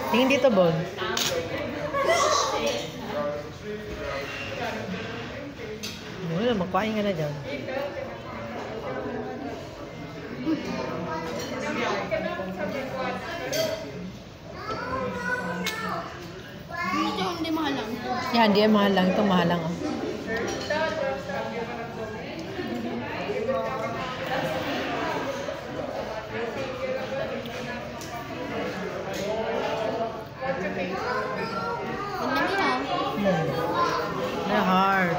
Tingin dito, Bon. Wala, magkain ka na dyan. Hindi mahal lang. Yan, hindi mahal lang. Ito mahal lang. Na hard.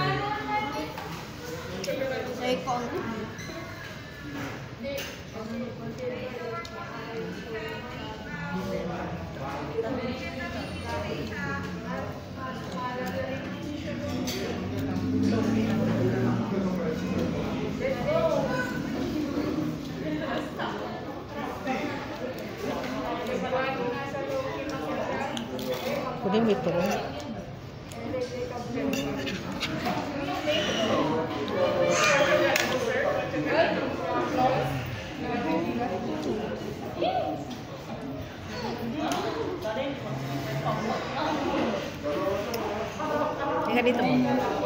Pwede ito. Teka dito mo.